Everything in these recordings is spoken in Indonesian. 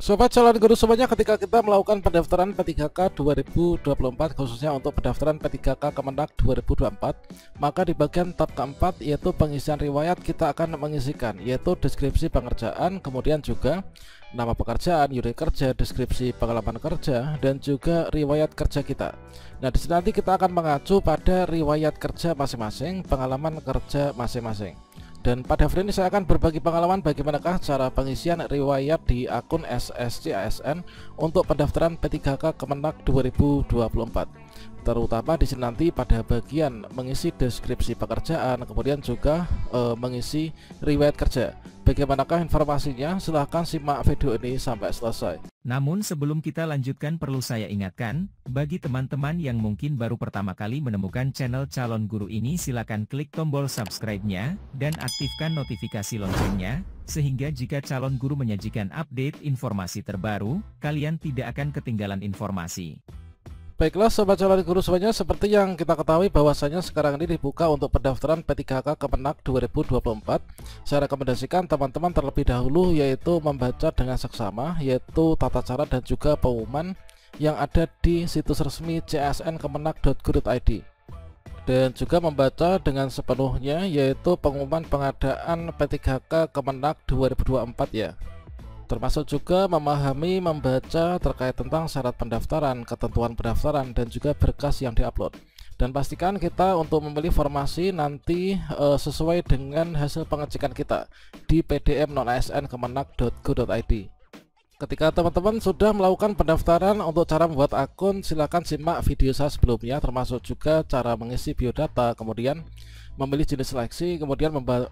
Sobat calon guru semuanya, ketika kita melakukan pendaftaran P3K 2024 khususnya untuk pendaftaran P3K Kemenag 2024, maka di bagian tab keempat yaitu pengisian riwayat kita akan mengisikan yaitu deskripsi pekerjaan, kemudian juga nama pekerjaan, unit kerja, deskripsi pengalaman kerja, dan juga riwayat kerja kita. Nah, di sini nanti kita akan mengacu pada riwayat kerja masing-masing, pengalaman kerja masing-masing. Dan pada video ini saya akan berbagi pengalaman bagaimanakah cara pengisian riwayat di akun SSC ASN untuk pendaftaran P3K Kemenag 2024. Terutama di sini nanti pada bagian mengisi deskripsi pekerjaan, kemudian juga mengisi riwayat kerja. Bagaimanakah informasinya? Silahkan simak video ini sampai selesai. Namun sebelum kita lanjutkan, perlu saya ingatkan, bagi teman-teman yang mungkin baru pertama kali menemukan channel Calon Guru ini, silakan klik tombol subscribe-nya, dan aktifkan notifikasi loncengnya, sehingga jika Calon Guru menyajikan update informasi terbaru, kalian tidak akan ketinggalan informasi. Baiklah sobat calon guru semuanya, seperti yang kita ketahui bahwasanya sekarang ini dibuka untuk pendaftaran P3K Kemenag 2024. Saya rekomendasikan teman-teman terlebih dahulu yaitu membaca dengan seksama yaitu tata cara dan juga pengumuman yang ada di situs resmi csnkemenag.go.id, dan juga membaca dengan sepenuhnya yaitu pengumuman pengadaan P3K Kemenag 2024 ya. Termasuk juga memahami, membaca terkait tentang syarat pendaftaran, ketentuan pendaftaran, dan juga berkas yang diupload. Dan pastikan kita untuk memilih formasi nanti sesuai dengan hasil pengecekan kita di pdm non-asn-kemenag.go.id. Ketika teman-teman sudah melakukan pendaftaran, untuk cara membuat akun silakan simak video saya sebelumnya, termasuk juga cara mengisi biodata, kemudian memilih jenis seleksi, kemudian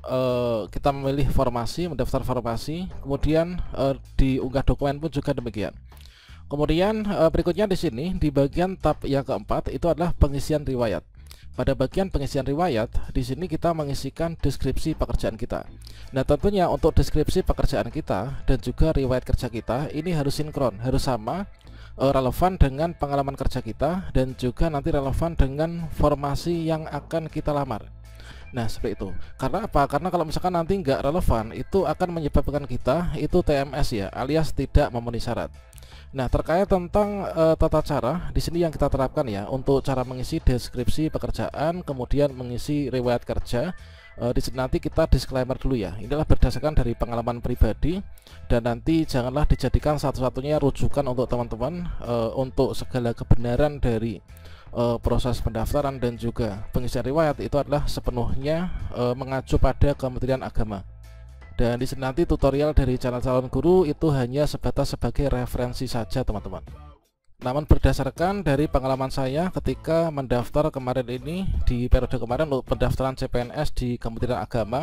kita memilih formasi, mendaftar formasi, kemudian diunggah dokumen pun juga demikian. Kemudian berikutnya di sini di bagian tab yang keempat itu adalah pengisian riwayat. Pada bagian pengisian riwayat di sini kita mengisikan deskripsi pekerjaan kita. Nah, tentunya untuk deskripsi pekerjaan kita dan juga riwayat kerja kita ini harus sinkron, harus sama, relevan dengan pengalaman kerja kita, dan juga nanti relevan dengan formasi yang akan kita lamar. Nah, seperti itu. Karena apa? Karena kalau misalkan nanti nggak relevan, itu akan menyebabkan kita itu TMS ya, alias tidak memenuhi syarat. Nah, terkait tentang tata cara di sini yang kita terapkan ya untuk cara mengisi deskripsi pekerjaan, kemudian mengisi riwayat kerja. Di sini nanti kita disclaimer dulu ya. Inilah berdasarkan dari pengalaman pribadi, dan nanti janganlah dijadikan satu-satunya rujukan untuk teman-teman untuk segala kebenaran dari proses pendaftaran dan juga pengisian riwayat itu adalah sepenuhnya mengacu pada Kementerian Agama. Dan di sini nanti tutorial dari channel Calon Guru itu hanya sebatas sebagai referensi saja teman-teman. Namun berdasarkan dari pengalaman saya ketika mendaftar kemarin ini di periode kemarin untuk pendaftaran CPNS di Kementerian Agama,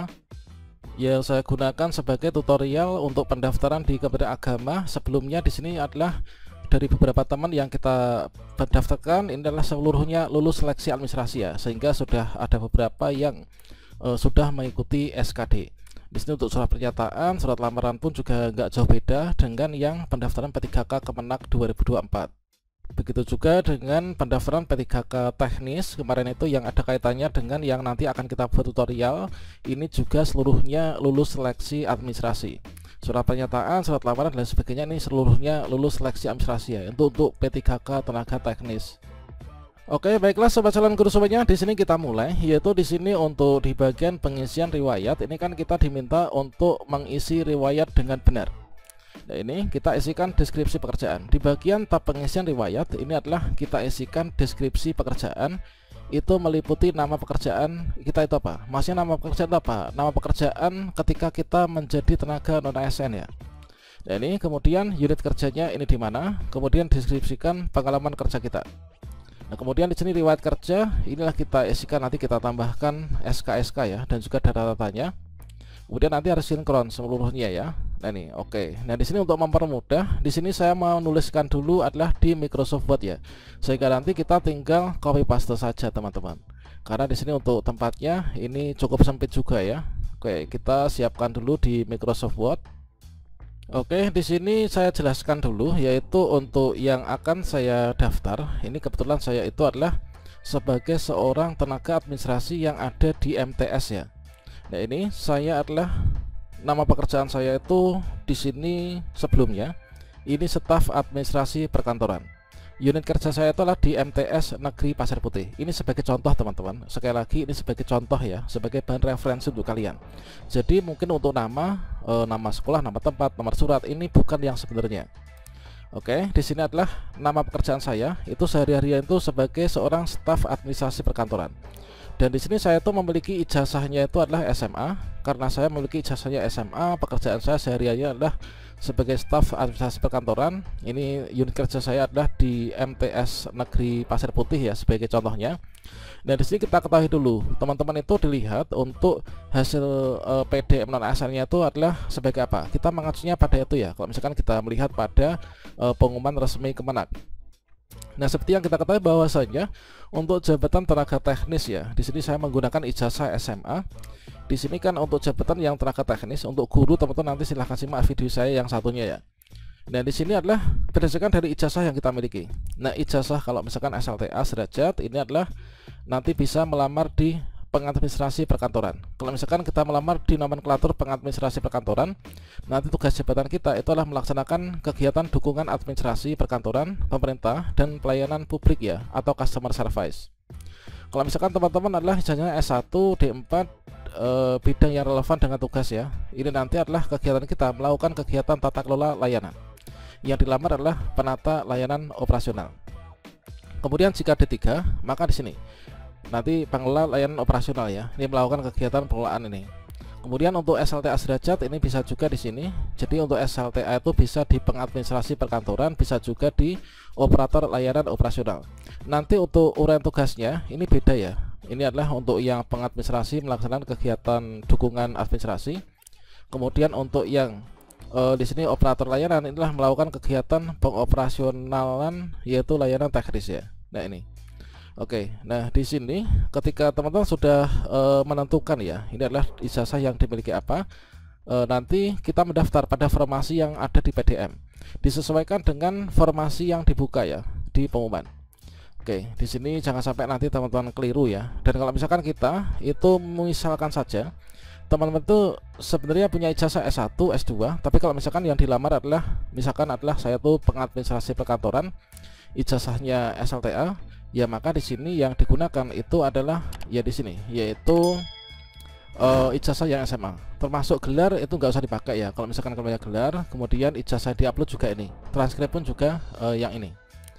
yang saya gunakan sebagai tutorial untuk pendaftaran di Kementerian Agama sebelumnya di sini adalah dari beberapa teman yang kita pendaftarkan ini adalah seluruhnya lulus seleksi administrasi ya, sehingga sudah ada beberapa yang sudah mengikuti SKD. Di sini untuk surat pernyataan, surat lamaran pun juga nggak jauh beda dengan yang pendaftaran P3K Kemenag 2024. Begitu juga dengan pendaftaran P3K teknis kemarin itu yang ada kaitannya dengan yang nanti akan kita buat tutorial. Ini juga seluruhnya lulus seleksi administrasi. Surat pernyataan, surat lamaran dan sebagainya ini seluruhnya lulus seleksi administrasi ya, untuk P3K tenaga teknis. Oke, baiklah sobat calon guru semuanya, di sini kita mulai yaitu di sini untuk di bagian pengisian riwayat ini kan kita diminta untuk mengisi riwayat dengan benar. Nah, ini kita isikan deskripsi pekerjaan. Di bagian tab pengisian riwayat ini adalah kita isikan deskripsi pekerjaan, itu meliputi nama pekerjaan kita itu apa? Maksudnya nama pekerjaan itu apa? Nama pekerjaan ketika kita menjadi tenaga non ASN ya. Nah, ini kemudian unit kerjanya ini di mana? Kemudian deskripsikan pengalaman kerja kita. Nah, kemudian di sini riwayat kerja inilah kita isikan, nanti kita tambahkan SK-SK ya dan juga data-datanya. Kemudian nanti harus sinkron seluruhnya ya. Nah, ini oke. Nah, di sini untuk mempermudah, di sini saya mau nuliskan dulu adalah di Microsoft Word ya. Sehingga nanti kita tinggal copy paste saja teman-teman. Karena di sini untuk tempatnya ini cukup sempit juga ya. Oke, kita siapkan dulu di Microsoft Word. Oke, di sini saya jelaskan dulu yaitu untuk yang akan saya daftar. Ini kebetulan saya itu adalah sebagai seorang tenaga administrasi yang ada di MTS ya. Nah, ini saya adalah nama pekerjaan saya itu di sini sebelumnya Ini staf administrasi perkantoran. Unit kerja saya itu adalah di MTS Negeri Pasir Putih. Ini sebagai contoh teman-teman. Sekali lagi ini sebagai contoh ya, sebagai bahan referensi untuk kalian. Jadi mungkin untuk nama sekolah, nama tempat, nomor surat ini bukan yang sebenarnya. Oke, di sini adalah nama pekerjaan saya. Itu sehari-hari itu sebagai seorang staf administrasi perkantoran. Dan di sini saya tuh memiliki ijazahnya itu adalah SMA. Karena saya memiliki ijazahnya SMA, pekerjaan saya sehari-hari adalah sebagai staf administrasi perkantoran. Ini unit kerja saya adalah di MTS Negeri Pasir Putih ya, sebagai contohnya. Dan di sini kita ketahui dulu, teman-teman itu dilihat untuk hasil PDM non ASN-nya itu adalah sebagai apa? Kita mengacunya pada itu ya. Kalau misalkan kita melihat pada pengumuman resmi Kemenak. Nah, seperti yang kita ketahui bahwasanya untuk jabatan tenaga teknis ya, di sini saya menggunakan ijazah SMA. Di sini kan untuk jabatan yang tenaga teknis, untuk guru teman-teman nanti silahkan simak video saya yang satunya ya. Nah, di sini adalah berdasarkan dari ijazah yang kita miliki. Nah, ijazah kalau misalkan SLTA sederajat ini adalah nanti bisa melamar di pengadministrasi perkantoran. Kalau misalkan kita melamar di nomenklatur pengadministrasi perkantoran, nanti tugas jabatan kita itu adalah melaksanakan kegiatan dukungan administrasi perkantoran, pemerintah, dan pelayanan publik ya, atau customer service. Kalau misalkan teman-teman adalah misalnya S1, D4, bidang yang relevan dengan tugas ya, ini nanti adalah kegiatan kita melakukan kegiatan tata kelola layanan. Yang dilamar adalah penata layanan operasional. Kemudian jika D3, maka di sini nanti pengelola layanan operasional ya, ini melakukan kegiatan pengelolaan ini. Kemudian untuk SLTA sederajat ini bisa juga di sini. Jadi untuk SLTA itu bisa di pengadministrasi perkantoran, bisa juga di operator layanan operasional. Nanti untuk uraian tugasnya ini beda ya. Ini adalah untuk yang pengadministrasi melaksanakan kegiatan dukungan administrasi. Kemudian untuk yang di sini operator layanan inilah melakukan kegiatan pengoperasionalan yaitu layanan teknis ya. Nah ini. Oke, nah di sini ketika teman-teman sudah menentukan ya, ini adalah ijazah yang dimiliki apa, nanti kita mendaftar pada formasi yang ada di PDM, disesuaikan dengan formasi yang dibuka ya di pengumuman. Oke, di sini jangan sampai nanti teman-teman keliru ya. Dan kalau misalkan kita itu misalkan saja teman-teman itu sebenarnya punya ijazah S1, S2, tapi kalau misalkan yang dilamar adalah misalkan adalah saya tuh pengadministrasi perkantoran, ijazahnya SLTA. Ya maka di sini yang digunakan itu adalah ya di sini yaitu ijazah yang SMA. Termasuk gelar itu nggak usah dipakai ya. Kalau misalkan punya gelar, kemudian ijazah diupload juga ini. Transkrip pun juga yang ini.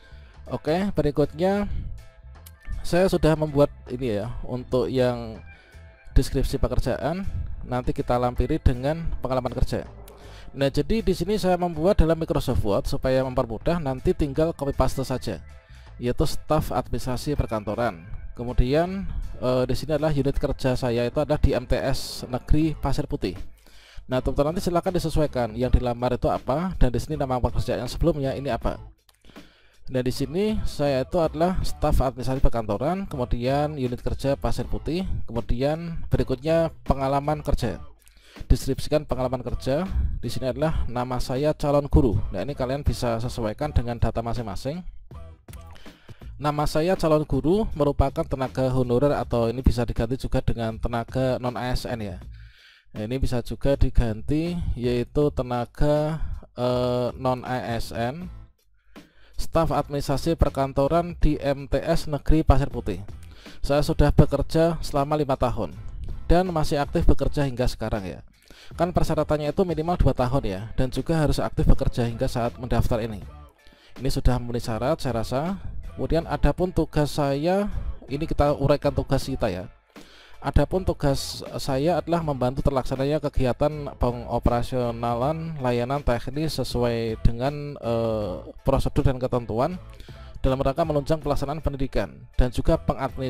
Oke, berikutnya saya sudah membuat ini ya untuk yang deskripsi pekerjaan. Nanti kita lampiri dengan pengalaman kerja. Nah, jadi di sini saya membuat dalam Microsoft Word supaya mempermudah, nanti tinggal copy paste saja. Yaitu staf administrasi perkantoran. Kemudian di sini adalah unit kerja saya itu adalah di MTS Negeri Pasir Putih. Nah, teman-teman nanti silakan disesuaikan yang dilamar itu apa, dan di sini nama pekerjaan yang sebelumnya ini apa. Nah, di sini saya itu adalah staf administrasi perkantoran, kemudian unit kerja Pasir Putih, kemudian berikutnya pengalaman kerja. Deskripsikan pengalaman kerja. Di sini adalah nama saya calon guru. Nah, ini kalian bisa sesuaikan dengan data masing-masing. Nama saya calon guru merupakan tenaga honorer atau ini bisa diganti juga dengan tenaga non ASN ya. Nah, ini bisa juga diganti yaitu tenaga non ASN, staf administrasi perkantoran di MTS Negeri Pasir Putih. Saya sudah bekerja selama 5 tahun dan masih aktif bekerja hingga sekarang ya. Kan persyaratannya itu minimal 2 tahun ya, dan juga harus aktif bekerja hingga saat mendaftar ini. Ini sudah memenuhi syarat saya rasa. Kemudian adapun tugas saya, ini kita uraikan tugas kita ya. Adapun tugas saya adalah membantu terlaksananya kegiatan pengoperasionalan layanan teknis sesuai dengan prosedur dan ketentuan dalam rangka menunjang pelaksanaan pendidikan dan juga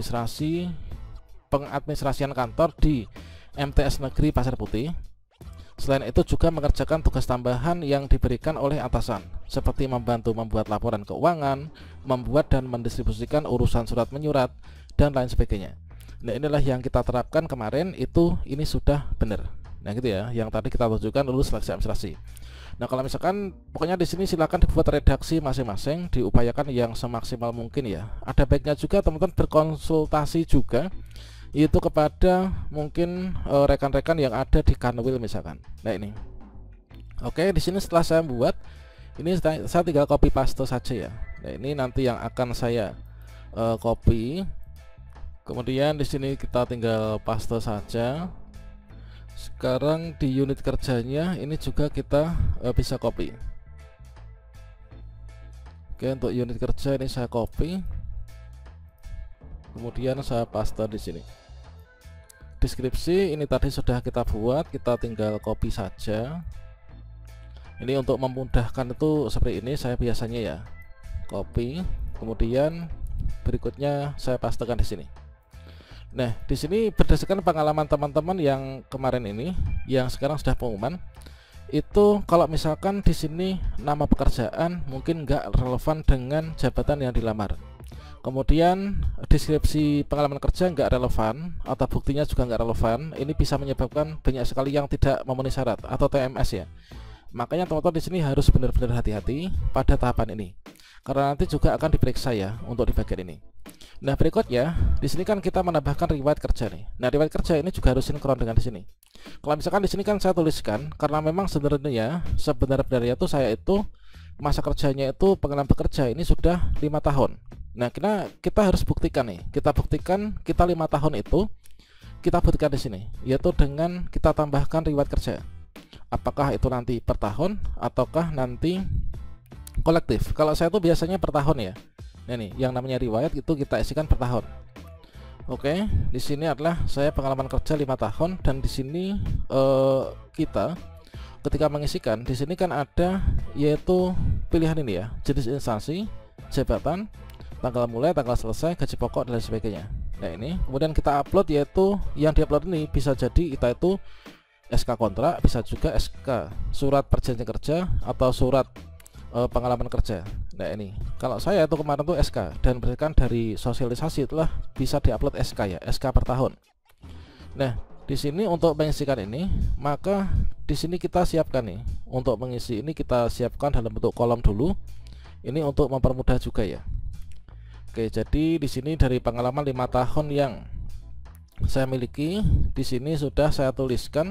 pengadministrasian kantor di MTS Negeri Pasir Putih. Selain itu juga mengerjakan tugas tambahan yang diberikan oleh atasan, seperti membantu membuat laporan keuangan, membuat dan mendistribusikan urusan surat menyurat, dan lain sebagainya. Nah, inilah yang kita terapkan kemarin, ini sudah benar. Nah, gitu ya, yang tadi kita tunjukkan lulus seleksi administrasi. Nah, kalau misalkan pokoknya di sini silakan dibuat redaksi masing-masing, diupayakan yang semaksimal mungkin ya. Ada baiknya juga teman-teman berkonsultasi juga itu kepada mungkin rekan-rekan yang ada di Kanwil misalkan. Nah, ini. Oke, di sini setelah saya buat Ini saya tinggal copy paste saja ya. Nah, ini nanti yang akan saya copy. Kemudian di sini kita tinggal paste saja. Sekarang di unit kerjanya ini juga kita bisa copy. Oke, untuk unit kerja ini saya copy. Kemudian saya paste di sini. Deskripsi ini tadi sudah kita buat, kita tinggal copy saja. Ini untuk memudahkan itu seperti ini saya biasanya ya. Copy, kemudian berikutnya saya pastekan di sini. Nah, di sini berdasarkan pengalaman teman-teman yang kemarin ini, yang sekarang sudah pengumuman, itu kalau misalkan di sini nama pekerjaan mungkin nggak relevan dengan jabatan yang dilamar. Kemudian deskripsi pengalaman kerja nggak relevan atau buktinya juga nggak relevan. Ini bisa menyebabkan banyak sekali yang tidak memenuhi syarat atau TMS ya. Makanya teman-teman di sini harus benar-benar hati-hati pada tahapan ini, karena nanti juga akan diperiksa ya untuk di bagian ini. Nah, berikutnya di sini kan kita menambahkan riwayat kerja nih. Nah, riwayat kerja ini juga harus sinkron dengan di sini. Kalau misalkan di sini kan saya tuliskan, karena memang sebenarnya itu saya itu masa kerjanya itu pengalaman bekerja ini sudah 5 tahun. Nah, kita harus buktikan nih. Kita buktikan kita 5 tahun itu kita buktikan di sini, yaitu dengan kita tambahkan riwayat kerja. Apakah itu nanti per tahun ataukah nanti kolektif? Kalau saya tuh biasanya per tahun ya. Nah, nih yang namanya riwayat itu kita isikan per tahun. Oke, di sini adalah saya pengalaman kerja 5 tahun dan di sini kita ketika mengisikan di sini kan ada yaitu pilihan ini ya, jenis instansi, jabatan, tanggal mulai, tanggal selesai, gaji pokok dan lain sebagainya. Nah, ini kemudian kita upload, yaitu yang diupload ini bisa jadi kita itu SK kontrak, bisa juga SK surat perjanjian kerja atau surat pengalaman kerja. Nah, ini kalau saya itu kemarin tuh SK dan berdasarkan dari sosialisasi itulah bisa diupload SK ya, SK per tahun. Nah, di sini untuk mengisikan ini, maka di sini kita siapkan nih untuk mengisi ini, kita siapkan dalam bentuk kolom dulu. Ini untuk mempermudah juga ya. Oke, jadi di sini dari pengalaman 5 tahun yang saya miliki, di sini sudah saya tuliskan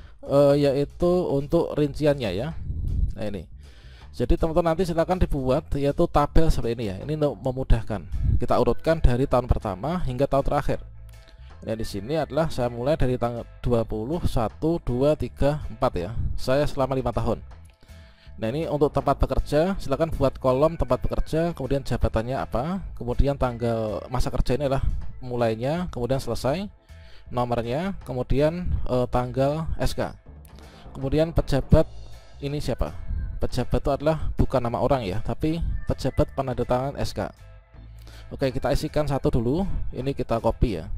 yaitu untuk rinciannya ya. Nah, ini. Jadi teman-teman nanti silakan dibuat yaitu tabel seperti ini ya. Ini untuk memudahkan. Kita urutkan dari tahun pertama hingga tahun terakhir. Nah, di sini adalah saya mulai dari tanggal 20, 1, 2, 3, 4 ya. Saya selama 5 tahun. Nah, ini untuk tempat bekerja, silakan buat kolom tempat bekerja, kemudian jabatannya apa, kemudian tanggal masa kerja ini adalah mulainya, kemudian selesai, nomornya, kemudian tanggal SK. Kemudian pejabat ini siapa? Pejabat itu adalah bukan nama orang ya, tapi pejabat penandatangan SK. Oke, kita isikan satu dulu. Ini kita copy ya.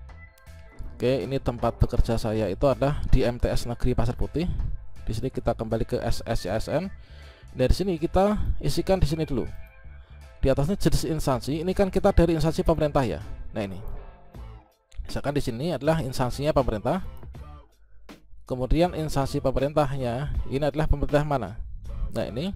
Oke, ini tempat bekerja saya itu adalah di MTS Negeri Pasir Putih. Di sini kita kembali ke SSCSN. Dari sini kita isikan di sini dulu. Di atasnya jenis instansi. Ini kan kita dari instansi pemerintah ya. Nah, ini. Misalkan di sini adalah instansinya pemerintah. Kemudian instansi pemerintahnya ini adalah pemerintah mana? Nah, ini.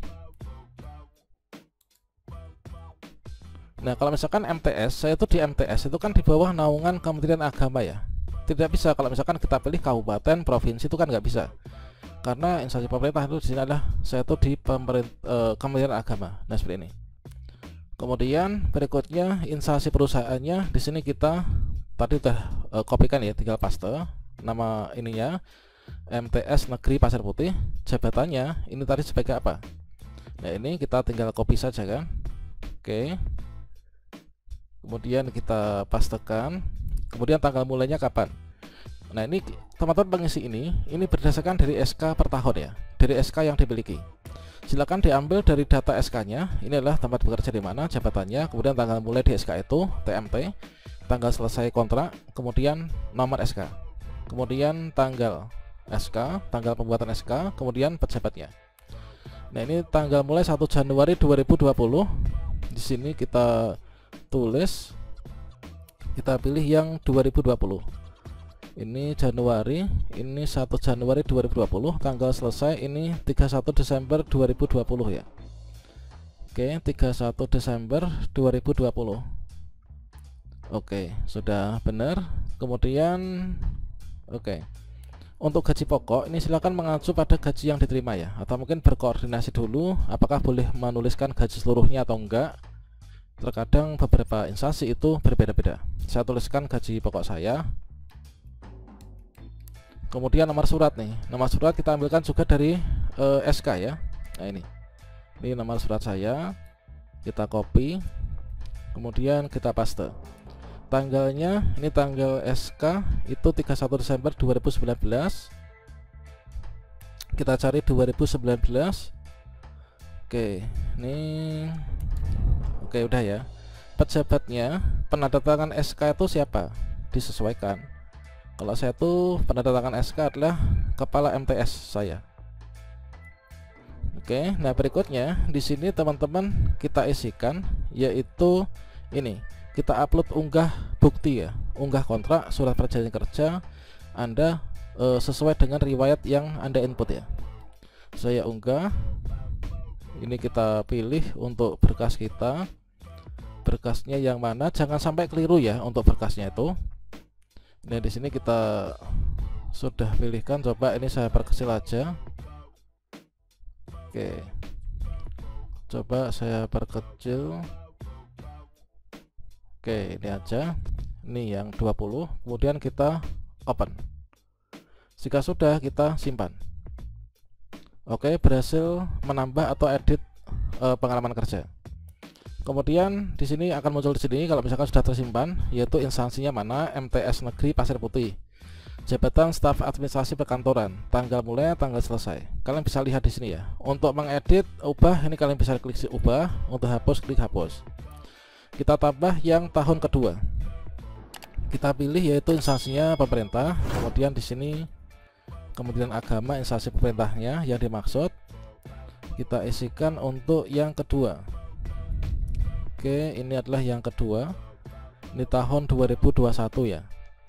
Nah, kalau misalkan MTS, saya itu di MTS itu kan di bawah naungan Kementerian Agama ya. Tidak bisa kalau misalkan kita pilih kabupaten, provinsi itu kan nggak bisa. Karena instansi pemerintah itu di sini adalah saya itu di Kementerian Agama. Nah, seperti ini. Kemudian berikutnya instansi perusahaannya di sini kita tadi udah kopikan ya, tinggal paste nama ininya MTS Negeri Pasir Putih, jabatannya ini tadi sebagai apa. Nah, ini kita tinggal copy saja kan. Oke, kemudian kita pastekan, kemudian tanggal mulainya kapan. Nah, ini teman-teman pengisi ini berdasarkan dari SK per tahun ya, dari SK yang dimiliki. Silakan diambil dari data SK-nya. Ini adalah tempat bekerja di mana, jabatannya, kemudian tanggal mulai di SK itu TMT, tanggal selesai kontrak, kemudian nomor SK, kemudian tanggal SK, tanggal pembuatan SK, kemudian pejabatnya. Nah, ini tanggal mulai 1 Januari 2020. Di sini kita tulis, kita pilih yang 2020. Ini Januari, ini 1 Januari 2020, tanggal selesai ini 31 Desember 2020 ya. Oke, 31 Desember 2020. Oke, sudah benar. Kemudian oke. Untuk gaji pokok ini silakan mengacu pada gaji yang diterima ya, atau mungkin berkoordinasi dulu apakah boleh menuliskan gaji seluruhnya atau enggak. Terkadang beberapa instansi itu berbeda-beda. Saya tuliskan gaji pokok saya. Kemudian nomor surat nih, nomor surat kita ambilkan juga dari SK ya. Nah ini nomor surat saya, kita copy, kemudian kita paste. Tanggalnya ini tanggal SK itu 31 Desember 2019. Kita cari 2019. Oke, ini oke udah ya. Pejabatnya penandatangan SK itu siapa? Disesuaikan. Kalau saya tuh penandatangan SK adalah kepala MTS saya. Oke, nah berikutnya di sini teman-teman kita isikan yaitu ini. Kita upload unggah bukti ya, unggah kontrak, surat perjanjian kerja Anda sesuai dengan riwayat yang Anda input ya. Saya unggah. Ini kita pilih untuk berkas kita. Berkasnya yang mana? Jangan sampai keliru ya untuk berkasnya itu. Nah di sini kita sudah pilihkan. Coba ini saya perkecil aja. Oke. Coba saya perkecil. Oke, ini aja. Ini yang 20. Kemudian kita open. Jika sudah, kita simpan. Oke, berhasil menambah atau edit pengalaman kerja. Kemudian di sini akan muncul di sini kalau misalkan sudah tersimpan, yaitu instansinya mana, MTS Negeri Pasir Putih. Jabatan staf administrasi perkantoran, tanggal mulai, tanggal selesai. Kalian bisa lihat di sini ya. Untuk mengedit, ubah, ini kalian bisa klik ubah. Untuk hapus, klik hapus. Kita tambah yang tahun kedua. Kita pilih yaitu instansinya pemerintah. Kemudian di sini kemudian agama, instansi pemerintahnya yang dimaksud. Kita isikan untuk yang kedua. Oke, ini adalah yang kedua. Ini tahun 2021 ya.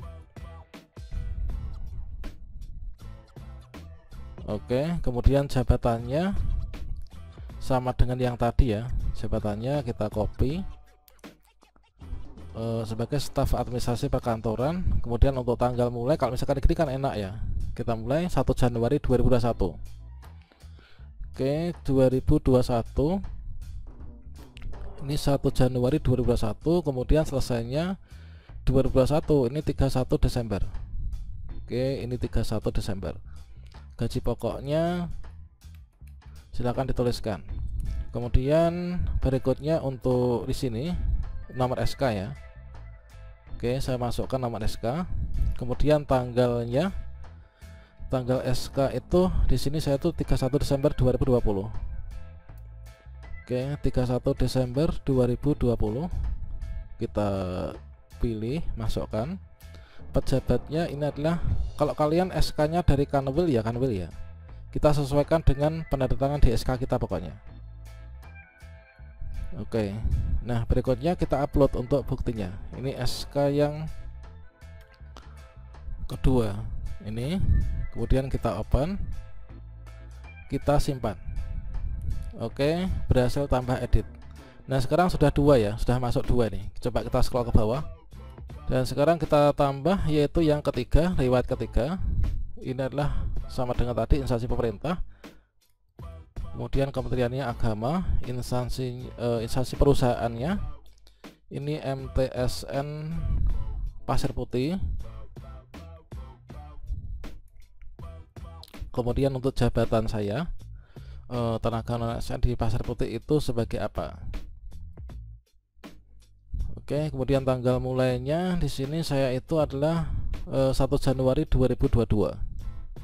Oke, kemudian jabatannya sama dengan yang tadi ya. Jabatannya kita copy. Sebagai staf administrasi perkantoran. Kemudian untuk tanggal mulai, kalau misalkan ini kan enak ya, kita mulai 1 Januari 2021. Oke, 2021 ini 1 Januari 2021. Kemudian selesainya 2021, ini 31 Desember. Oke, ini 31 Desember. Gaji pokoknya silakan dituliskan. Kemudian berikutnya untuk di sini nomor SK ya. Oke, saya masukkan nomor SK. Kemudian tanggalnya, tanggal SK itu di sini saya tuh 31 Desember 2020. Oke, 31 Desember 2020. Kita pilih, masukkan. Pejabatnya ini adalah, kalau kalian SK-nya dari Kanwil ya Kanwil ya. Kita sesuaikan dengan penandatangan di SK kita pokoknya. Oke. Nah, berikutnya kita upload untuk buktinya. Ini SK yang kedua. Ini. Kemudian kita open. Kita simpan. Oke, berhasil tambah edit. Nah, sekarang sudah 2 ya, sudah masuk 2 nih. Coba kita scroll ke bawah. Dan sekarang kita tambah yaitu yang ketiga, riwayat ketiga. Ini adalah sama dengan tadi, instansi pemerintah. Kemudian kementeriannya agama, instansi perusahaannya ini MTSN Pasir Putih. Kemudian untuk jabatan saya, tenaga non ASN di Pasir Putih itu sebagai apa? Oke, kemudian tanggal mulainya di sini saya itu adalah 1 Januari 2022.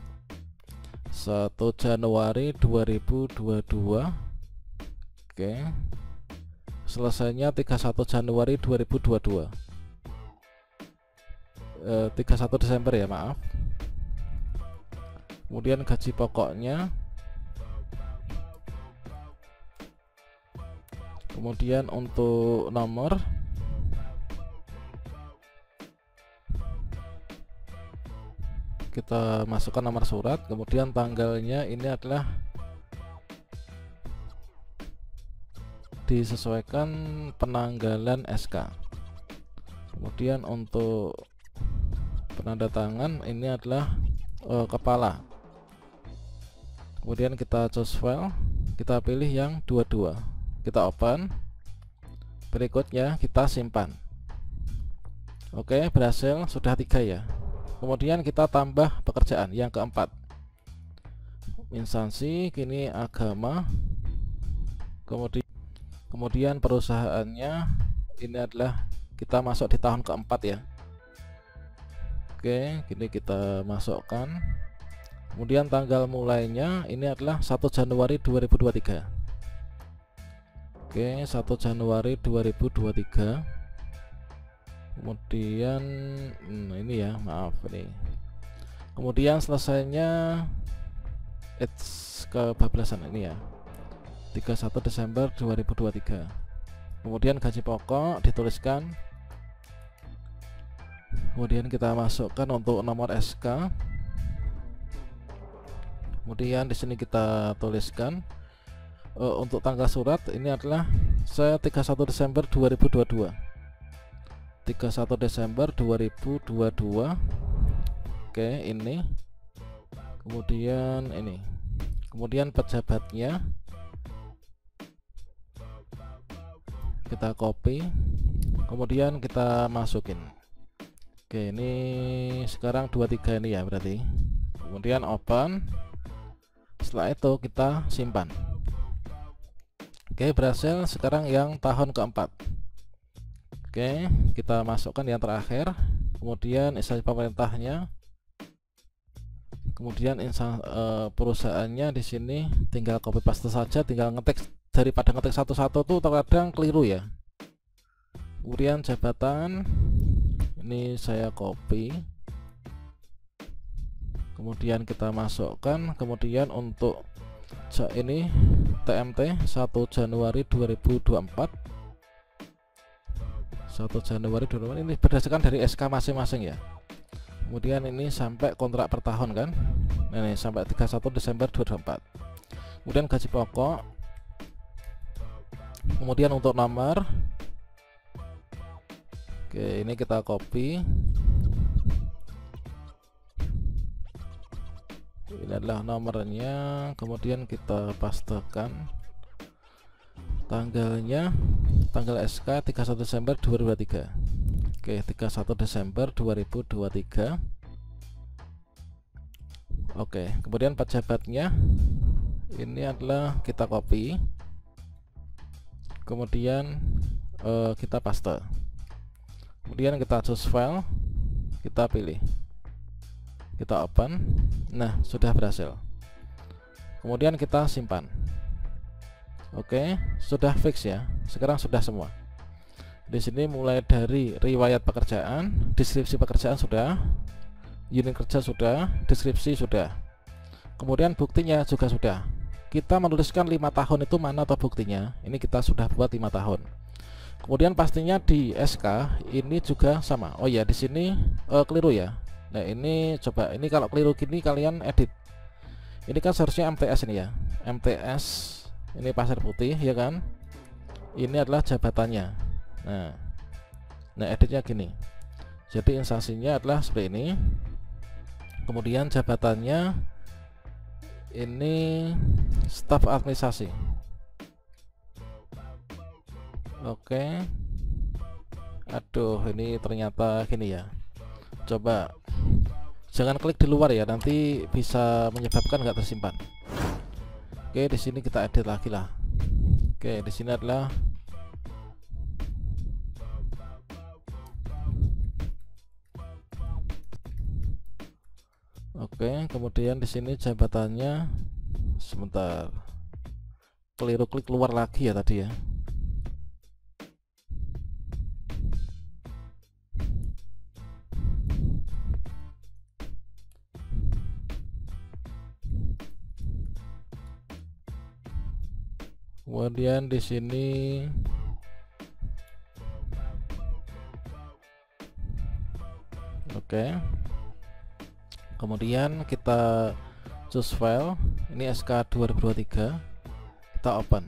1 Januari 2022. Oke. Selesainya 31 Januari 2022. 31 Desember ya, maaf. Kemudian gaji pokoknya. Kemudian untuk nomor, kita masukkan nomor surat. Kemudian tanggalnya ini adalah disesuaikan penanggalan SK. Kemudian untuk penanda tangan ini adalah kepala. Kemudian kita choose file, kita pilih yang 22, kita open. Berikutnya kita simpan. Oke, berhasil, sudah 3 ya. Kemudian kita tambah pekerjaan yang keempat, instansi, kini agama. Kemudian perusahaannya ini adalah kita masuk di tahun keempat ya. Oke, kini kita masukkan. Kemudian tanggal mulainya ini adalah 1 Januari 2023. Oke, 1 Januari 2023. Kemudian ini ya, maaf ini. Kemudian selesainya kebablasan ini ya, 31 Desember 2023. Kemudian gaji pokok dituliskan. Kemudian kita masukkan untuk nomor SK. Kemudian di sini kita tuliskan untuk tanggal surat ini adalah 31 Desember 2022. 31 Desember 2022. Oke, ini. Kemudian ini. Kemudian pejabatnya kita copy. Kemudian kita masukin. Oke, ini sekarang 23 ini ya berarti. Kemudian open. Setelah itu kita simpan. Oke, berhasil. Sekarang yang tahun keempat. Oke, kita masukkan yang terakhir. Kemudian instansi pemerintahnya. Kemudian perusahaannya di sini tinggal copy paste saja, tinggal ngetik. Daripada ngetik satu-satu tuh terkadang keliru ya. Kemudian jabatan ini saya copy. Kemudian kita masukkan. Kemudian untuk ini TMT 1 Januari 2024. 1 Januari 2024 ini berdasarkan dari SK masing-masing ya. Kemudian ini sampai kontrak per tahun kan. Nah, ini sampai 31 Desember 2024. Kemudian gaji pokok. Kemudian untuk nomor. Oke, ini kita copy. Ini adalah nomornya. Kemudian kita pastekan tanggalnya, tanggal SK 31 Desember 2023. Oke, 31 Desember 2023. Oke, kemudian pejabatnya ini adalah kita copy. Kemudian kita paste. Kemudian kita choose file, kita pilih, kita open. Nah, sudah berhasil. Kemudian kita simpan. Oke, sudah fix ya. Sekarang sudah semua. Di sini mulai dari riwayat pekerjaan, deskripsi pekerjaan sudah, unit kerja sudah, deskripsi sudah. Kemudian buktinya juga sudah. Kita menuliskan 5 tahun itu mana atau buktinya. Ini kita sudah buat 5 tahun. Kemudian pastinya di SK ini juga sama. Oh ya, di sini keliru ya. Nah, ini coba, ini kalau keliru gini kalian edit. Ini kan seharusnya MTS ini ya. MTS ini pasir putih ya kan. Ini adalah jabatannya. Nah editnya gini. Jadi instansinya adalah seperti ini. Kemudian jabatannya ini staf administrasi. Oke. Aduh, ini ternyata gini ya. Coba jangan klik di luar ya, nanti bisa menyebabkan nggak tersimpan. Oke, di sini kita edit lagi lah. Oke, di sini adalah oke, kemudian di sini jabatannya sebentar. Keliru klik keluar lagi ya tadi ya. Kemudian di sini oke. Kemudian kita choose file. Ini SK 2023. Kita open.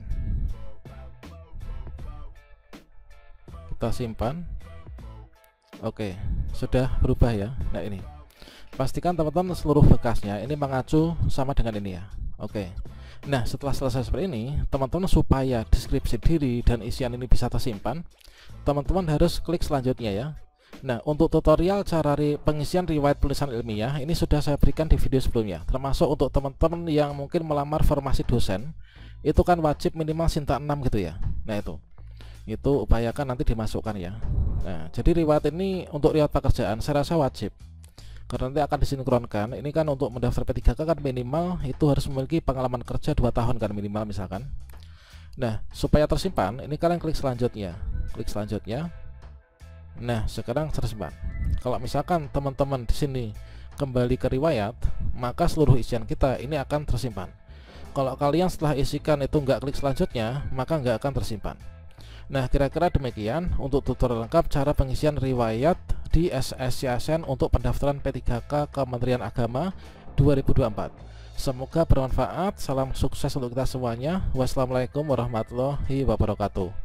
Kita simpan. Oke, sudah berubah ya. Nah, ini. pastikan teman-teman seluruh berkasnya ini mengacu sama dengan ini ya. Oke. Nah, setelah selesai seperti ini, teman-teman supaya deskripsi diri dan isian ini bisa tersimpan, teman-teman harus klik selanjutnya ya. Nah, untuk tutorial cara pengisian riwayat tulisan ilmiah ini sudah saya berikan di video sebelumnya, termasuk untuk teman-teman yang mungkin melamar formasi dosen, itu kan wajib minimal Sinta 6 gitu ya. Nah, itu upayakan nanti dimasukkan ya. Nah, jadi riwayat ini untuk riwayat pekerjaan saya rasa wajib, karena nanti akan disinkronkan. Ini kan untuk mendaftar P3K kan minimal itu harus memiliki pengalaman kerja 2 tahun kan minimal misalkan. Nah, supaya tersimpan, ini kalian klik selanjutnya. Klik selanjutnya. Nah, sekarang tersimpan. Kalau misalkan teman-teman di sini kembali ke riwayat, maka seluruh isian kita ini akan tersimpan. Kalau kalian setelah isikan itu nggak klik selanjutnya, maka nggak akan tersimpan. Nah, kira-kira demikian untuk tutorial lengkap cara pengisian riwayat di SSCSN untuk pendaftaran P3K Kementerian Agama 2024. Semoga bermanfaat. Salam sukses untuk kita semuanya. Wassalamualaikum warahmatullahi wabarakatuh.